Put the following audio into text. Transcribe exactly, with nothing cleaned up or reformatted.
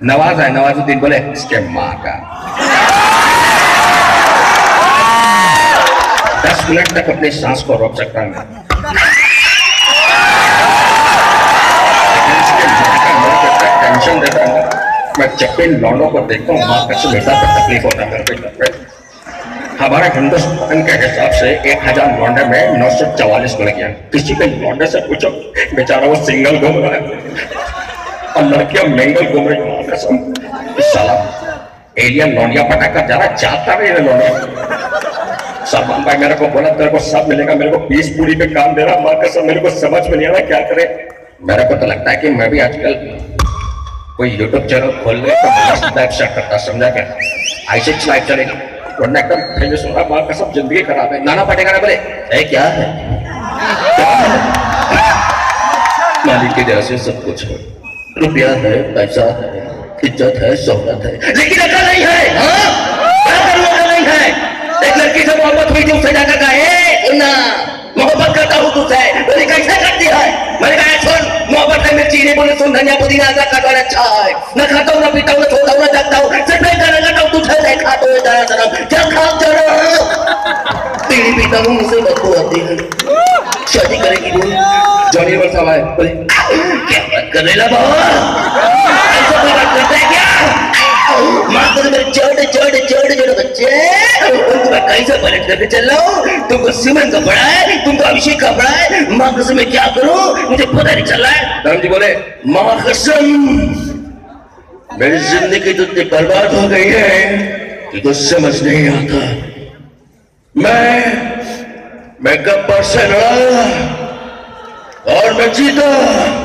नवाज है, नवाजुद्दीन बोले इसके माँ का। दस मिनट तक अपनी सांस को रोक सकता मैं, टेंशन देता है। मैं जब भी लौंडों को देखता हूँ माँ कसम बेटा को तकलीफ होता है मेरे पे। हमारे हिंदुस्तान के हिसाब से एक हजार लौंडे में नौ सौ चवालीस लड़कियां। किसी के लौंडे से पूछो बेचारा वो सिंगल घूम रहा है और लड़कियां मिंगल घूम रही है। कसम साला एलियन लौंडिया पटाखा जा रहा चाहता नहीं है लौंडिया। सलमान भाई मेरे को बोला तेरे को सब मिलेगा, मेरे को बीस पूरी पे काम दे रहा। माँ कसम मेरे को समझ में नहीं आ रहा क्या करे। मेरे को तो लगता है कि मैं भी आजकल कोई यूट्यूब चैनल खोल ले तो लाइफ स्टार्ट करता, समझा क्या? ऐसे लाइफ चलेगी वरना एकदम फेमस होगा। माँ कसम जिंदगी खराब है। नाना पटेगा ना बोले ए क्या है, मालिक की दया से सब कुछ है, रुपया है, पैसा है, इज्जत है, शोहरत है, लेकिन अकल नहीं है। हाँ? क्या करूं अकल नहीं है? एक लड़की से मोहब्बत हुई थी, उससे जाकर कहा ना मोहब्बत करता हूँ तुझसे, बोले कैसे करती है? मैंने कहा सुन मोहब्बत है मिर्ची नहीं, बोले सुन धनिया पुदीना अदरक का तो अच्छा है, न खाता हूँ न पीता हूँ न छोड़ता हूँ न जगता हूँ, सिर्फ एक गाना गाता हूँ तुझे देखा तो जरा जरा क्या खा जरा पीड़ी पीता हूँ मुझसे बदबू आती है। शादी करेगी वो जॉनी वर्ष आए बोले क्या बात कर रहे लगा ऐसा कोई बात करता है क्या? माँ को मेरे छोटे छोटे छोटे छोटे बच्चे उनको मैं कैसे पलट करके चल रहा हूँ। तुमको सिमरन का पड़ा है, तुमको अभिषेक का पड़ा है, माँ कसम मैं क्या करूँ मुझे पता नहीं चल रहा है। राम जी बोले माँ कसम मेरी जिंदगी तो इतनी बर्बाद हो गई है कि कुछ समझ नहीं आता। मैं मैं गब्बर से लड़ा और मैं जीता।